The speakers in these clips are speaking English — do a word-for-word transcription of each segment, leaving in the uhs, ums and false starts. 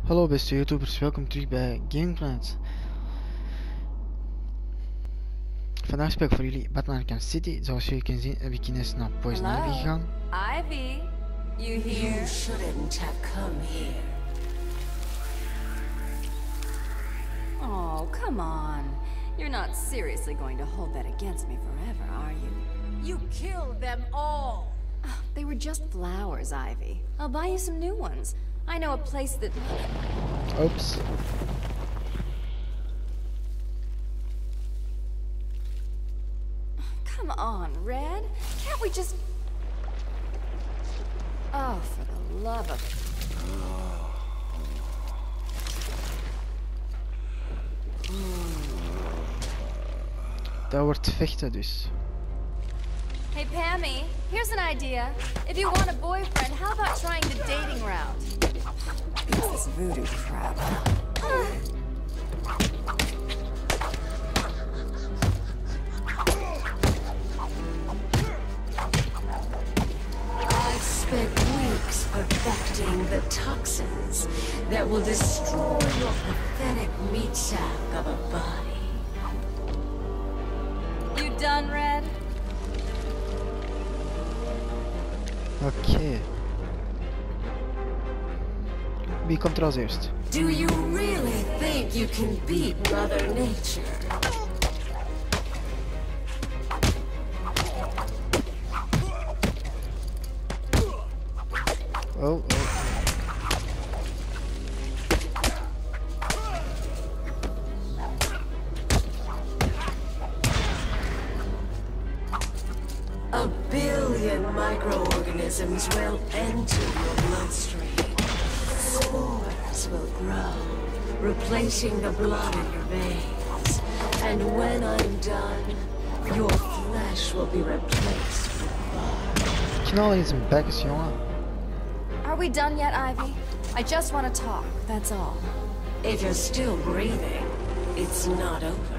Hallo beste YouTubers, welkom terug bij Gameplanet. Vandaag speel ik voor jullie Batman Arkham City. Zoals jullie kunnen zien heb ik ineens naar Poison Ivy gegaan. Ivy, you here? You shouldn't have come here. Oh, come on. You're not seriously going to hold that against me forever, are you? You killed them all. Oh, they were just flowers, Ivy. I'll buy you some new ones. I know a place that... Oops. Come on, Red. Can't we just... Oh, for the love of... Dat wordt vechten dus. Hey, Pammy, here's an idea. If you want a boyfriend, how about trying the dating route? It's this voodoo crap. I've spent weeks perfecting the toxins that will destroy your pathetic meat sack of a body. You done, Red? Oké. Wie komt er als eerst? Do you really think you can beat Mother Nature? Oh, oh. A billion microorganisms will enter your bloodstream. Spores will grow, replacing the blood in your veins. And when I'm done, your flesh will be replaced with blood. Knal in zijn bekjes, jongen. Are we done yet, Ivy? I just want to talk, that's all. If you're still breathing, it's not over.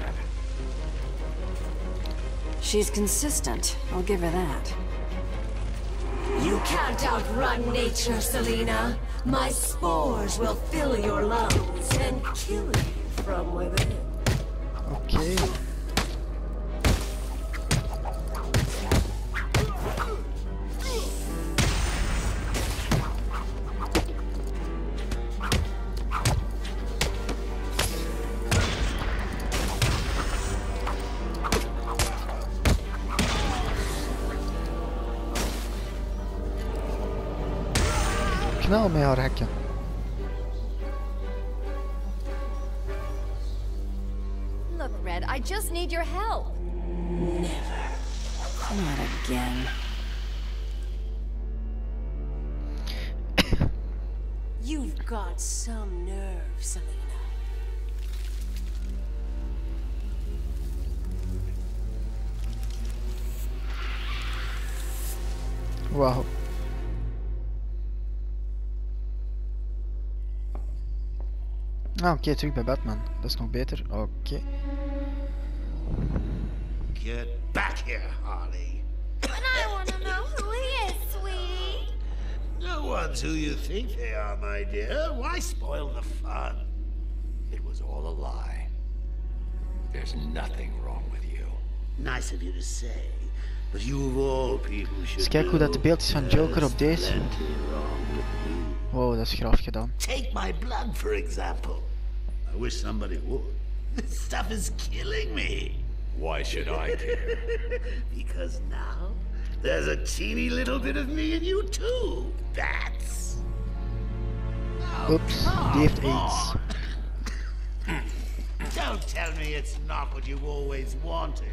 She's consistent, I'll give her that. You can't outrun nature, Selena. My spores will fill your lungs and kill you from within. Oké. Knal met haar hekken. Look, Red, I just need your help. Never. Not again. You've got some nerve, Selena. Wauw. Ah, oké, terug bij Batman. Dat is nog beter. Oké. Get back here, Harley. And I want to know who he is, sweetie. No one's who you think they are, my dear. Why spoil the fun? It was all a lie. There's nothing wrong with you. Nice of you to say, but you of all people should Eens kijken hoe dat de beeld is van Joker op deze. There's plenty wrong with you. Wow, dat is graaf gedaan. Take my blood, for example. I wish somebody would. This stuff is killing me. Why should I care? Because now, there's a teeny little bit of me in you too, Bats. Oh, Oeps, come die heeft AIDS. on. Don't tell me it's not what you've always wanted.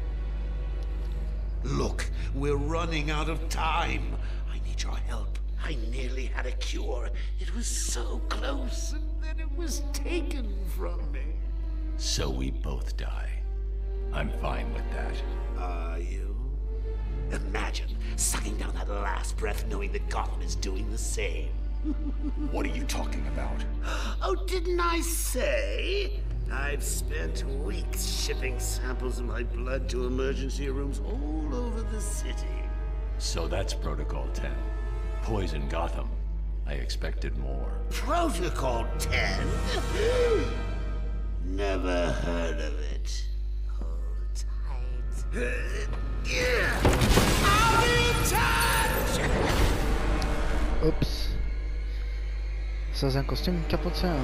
Look, we're running out of time. I need your help. I nearly had a cure. It was so close, and then it was taken from me. So we both die. I'm fine with that. Are you? Imagine sucking down that last breath knowing that Gotham is doing the same. What are you talking about? Oh, didn't I say? I've spent weeks shipping samples of my blood to emergency rooms all over the city. So that's Protocol ten. Poison Gotham. I expected more. Protocol ten? Never heard of it. Hold tight. I'll be in touch! Oeps. Zou zijn kostuum kapot zijn?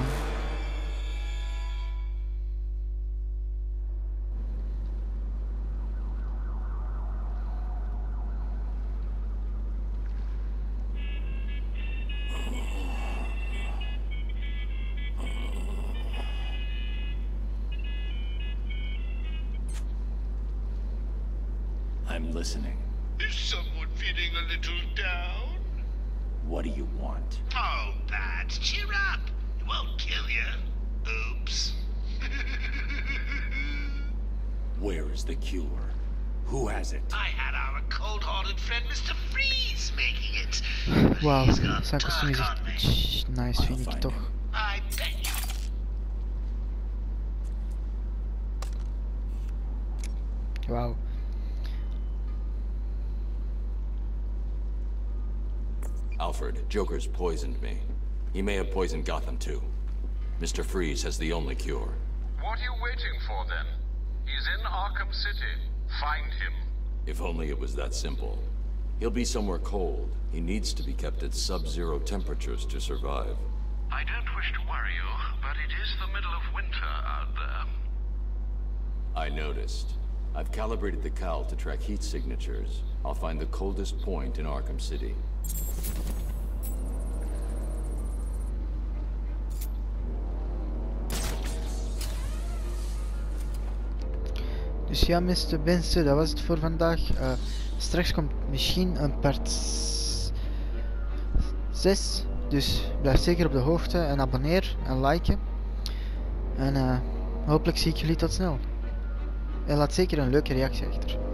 I'm listening. Is someone feeling a little down? What do you want? Oh, Pat, cheer up. It won't kill you. Oops. Where is the cure? Who has it? I had our cold-hearted friend Mister Freeze making it. Wauw, He's got zijn kostuum is dark on me. echt nice, vind ik toch. I bet you. Wauw. Alfred, Joker's poisoned me. He may have poisoned Gotham too. Mister Freeze has the only cure. What are you waiting for then? He's in Arkham City. Find him. If only it was that simple. He'll be somewhere cold. He needs to be kept at sub-zero temperatures to survive. I don't wish to worry you, but it is the middle of winter out there. I noticed. I've calibrated the cowl to track heat signatures. I'll find the coldest point in Arkham City. Dus ja, beste mensen, dat was het voor vandaag. Uh, straks komt misschien een part zes. Dus blijf zeker op de hoogte en abonneer en liken. En uh, hopelijk zie ik jullie tot snel. En laat zeker een leuke reactie achter.